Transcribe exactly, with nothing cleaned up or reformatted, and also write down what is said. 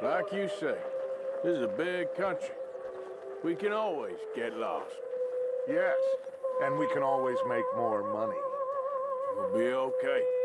Like you say, this is a big country. We can always get lost. Yes, and we can always make more money. We'll be okay.